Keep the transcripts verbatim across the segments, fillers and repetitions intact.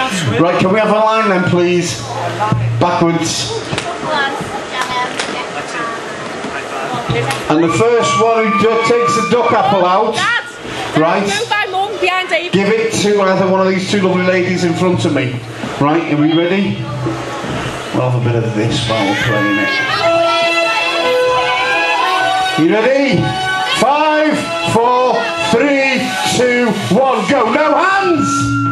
Right, can we have a line then, please? Backwards. And the first one who d takes the duck apple out, right, give it to either one of these two lovely ladies in front of me. Right, are we ready? We'll have a bit of this while we're playing it. You ready? Five, four, three, two, one, go. No hands!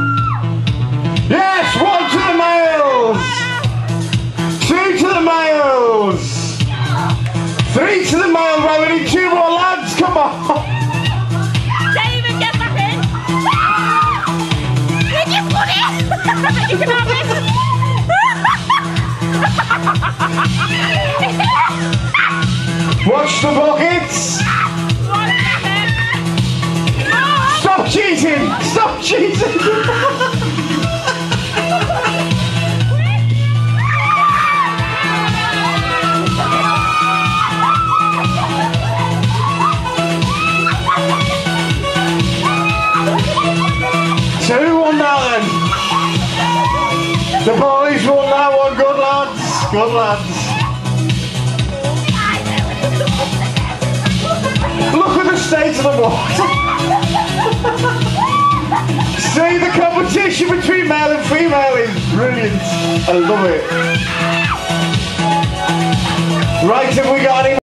Yes, one to the males! Two to the males! Three to the males, right, we need two more lads, come on! David, get back in! Did you put it? You can have it! Watch the buckets! Stop cheating! Stop cheating! Two one now then. The boys won that one. Good lads. Good lads. Look at the state of the water. See, the competition between male and female is brilliant. I love it. Right, have we got any